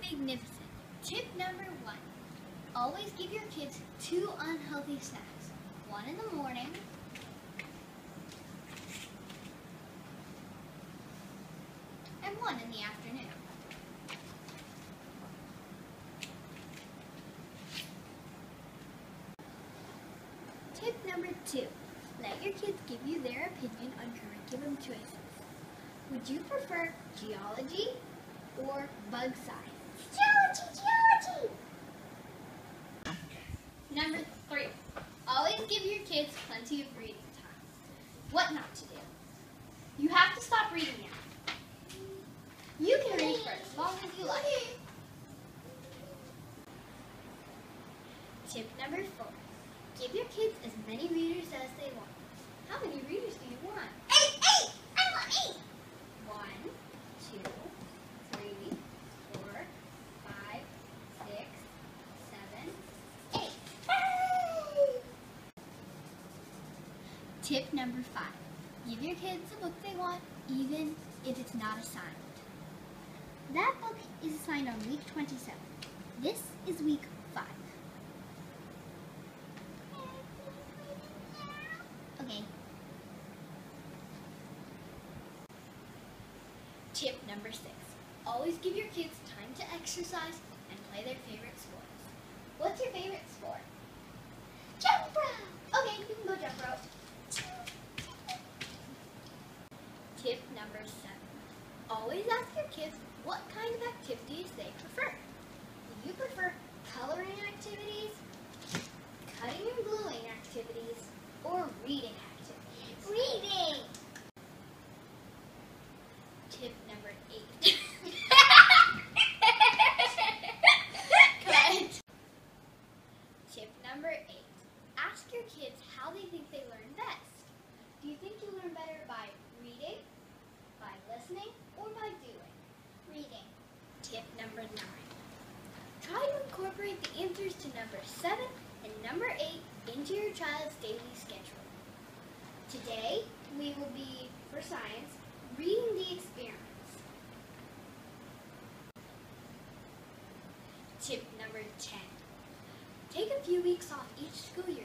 Bignificent. Tip number 1. Always give your kids 2 unhealthy snacks. One in the morning and one in the afternoon. Tip number 2. Let your kids give you their opinion on curriculum choices. Would you prefer geology or bug science? Geology! Number 3. Always give your kids plenty of reading time. What not to do. You have to stop reading now. You can read for as long as you like. Tip number 4. Give your kids as many readers as they want. How many readers do you want? 8! I want 8! 1, 2, 3, 4, 5, 6, 7, 8. Tip number 5. Give your kids the book they want, even if it's not assigned. That book is assigned on week 27. This is week 5. Okay. Tip number 6. Always give your kids time to exercise and play their favorite sports. What's your favorite sport? Jump rope! Okay, you can go jump rope. Tip number 7. Always ask your kids what kind of activities they prefer. Do you prefer coloring activities, cutting and gluing activities, or reading activities? Reading! Tip number 8. Cut. Tip number 8. Ask your kids how they think they learn best. Do you think you learn better by reading, by listening, or by doing? Reading. Tip number 9. Try to incorporate the answers to number 7 and number 8 into your child's daily schedule. Today, we will be, for science, reading the experiments. Tip number 10. Take a few weeks off each school year